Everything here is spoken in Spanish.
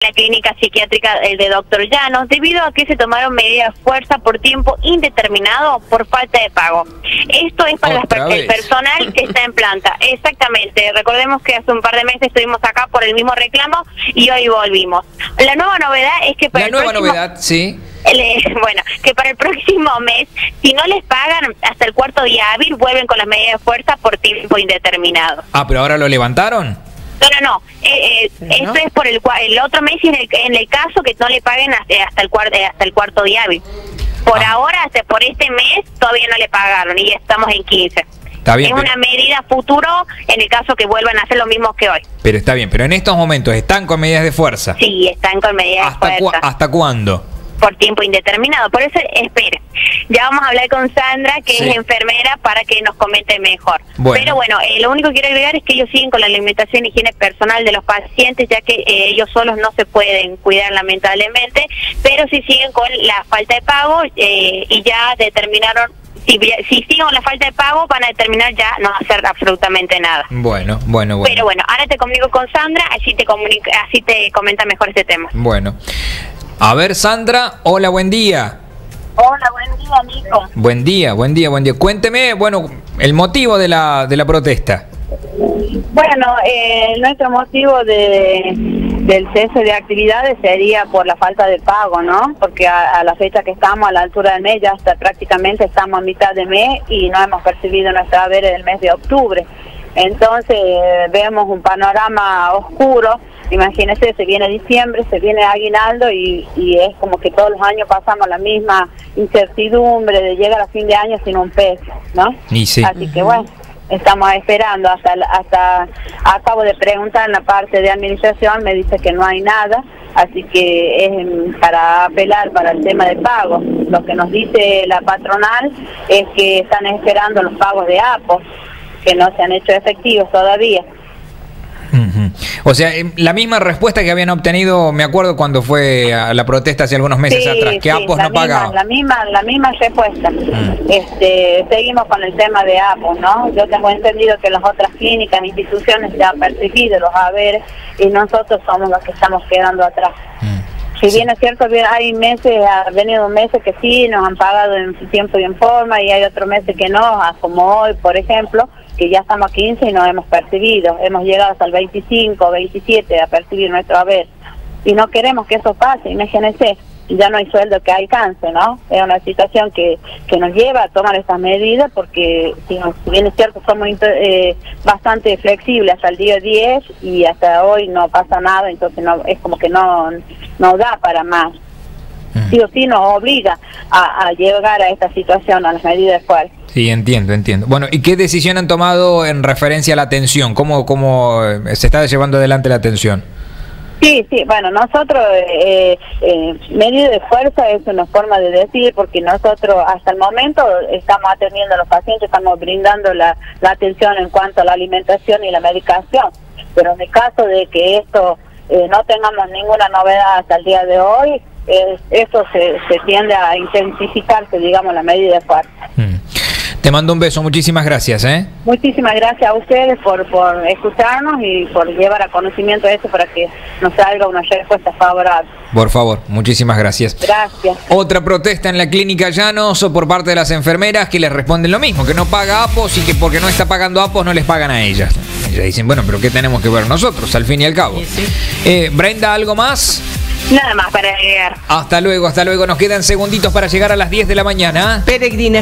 la clínica psiquiátrica de Dr. Llanos, debido a que se tomaron medidas de fuerza por tiempo indeterminado por falta de pago. Esto es para el personal que está en planta. Exactamente. Recordemos que hace un par de meses estuvimos acá por el mismo reclamo y hoy volvimos. La nueva novedad es que para bueno, que para el próximo mes, si no les pagan hasta el cuarto día hábil, vuelven con las medidas de fuerza por tiempo indeterminado. Ah, pero ahora lo levantaron. No. Esto es por el otro mes y en el caso que no le paguen hasta el cuarto día hábil. Por ahora, por este mes, todavía no le pagaron y ya estamos en 15. Está bien, es una medida futuro en el caso que vuelvan a hacer lo mismo que hoy. Pero está bien, pero en estos momentos ¿están con medidas de fuerza? Sí, están con medidas de fuerza. ¿Hasta cuándo? Por tiempo indeterminado. Por eso, espere. Ya vamos a hablar con Sandra, que es enfermera, para que nos comente mejor. Bueno. Pero bueno, lo único que quiero agregar es que ellos siguen con la alimentación y higiene personal de los pacientes, ya que ellos solos no se pueden cuidar lamentablemente, pero sí siguen con la falta de pago y ya determinaron. Si siguen con la falta de pago, van a determinar ya no hacer absolutamente nada. Bueno. Pero bueno, ahora te comunico con Sandra, así te comenta mejor este tema. Bueno. A ver, Sandra, hola, buen día. Hola, buen día, Nico. Buen día. Cuénteme, el motivo de la protesta. Bueno, nuestro motivo del cese de actividades sería por la falta de pago, ¿no? Porque a la fecha que estamos, a la altura del mes, ya prácticamente estamos a mitad de mes y no hemos percibido nuestra haberes del mes de octubre. Entonces vemos un panorama oscuro. Imagínense, se viene diciembre, se viene aguinaldo y es como que todos los años pasamos la misma incertidumbre de llegar a fin de año sin un peso, ¿no? Y sí. Así que bueno, estamos esperando hasta acabo de preguntar en la parte de administración, me dice que no hay nada, así que es para apelar para el tema de pago. Lo que nos dice la patronal es que están esperando los pagos de APO, que no se han hecho efectivos todavía. O sea, la misma respuesta que habían obtenido, me acuerdo cuando fue a la protesta hace algunos meses atrás, que APOS no pagaba. La misma respuesta. Seguimos con el tema de APOS, ¿no? Yo tengo entendido que las otras clínicas, instituciones ya han percibido los haberes y nosotros somos los que estamos quedando atrás. Si bien es cierto, hay meses, ha venido meses que sí, nos han pagado en su tiempo y en forma, y hay otros meses que no, como hoy, por ejemplo, que ya estamos a 15 y no hemos percibido. Hemos llegado hasta el 25, 27 a percibir nuestro haber. Y no queremos que eso pase, imagínense, ya no hay sueldo que alcance, ¿no? Es una situación que nos lleva a tomar estas medidas, porque si bien es cierto, somos bastante flexibles hasta el día 10 y hasta hoy no pasa nada, entonces es como que no da para más. Sí o sí nos obliga a llegar a esta situación, a las medidas de fuerza. Sí, entiendo. Bueno, ¿y qué decisión han tomado en referencia a la atención? ¿Cómo se está llevando adelante la atención? Sí, bueno, nosotros, medida de fuerza es una forma de decir, porque nosotros hasta el momento estamos atendiendo a los pacientes, estamos brindando la atención en cuanto a la alimentación y la medicación, pero en el caso de que esto no tengamos ninguna novedad hasta el día de hoy, eso se tiende a intensificarse, digamos, la medida de fuerza. Te mando un beso, muchísimas gracias. Muchísimas gracias a ustedes por escucharnos y por llevar a conocimiento eso para que nos salga una respuesta favorable. Por favor, muchísimas gracias. Gracias. Otra protesta en la clínica Llanos por parte de las enfermeras que les responden lo mismo, que no paga APOS y que porque no está pagando APOS no les pagan a ellas. Ellas dicen, bueno, pero ¿qué tenemos que ver nosotros al fin y al cabo? Sí. Brenda, ¿algo más? Nada más para agregar. Hasta luego. Nos quedan segunditos para llegar a las 10 de la mañana. Peregrina.